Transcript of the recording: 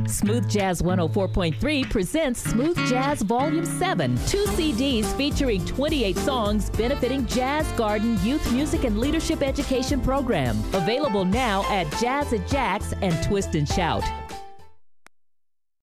Smooth Jazz 104.3 presents Smooth Jazz Volume 7, 2 CDs featuring 28 songs benefiting Jazz Garden Youth Music and Leadership Education Program. Available now at Jazz at Jack's and Twist and Shout.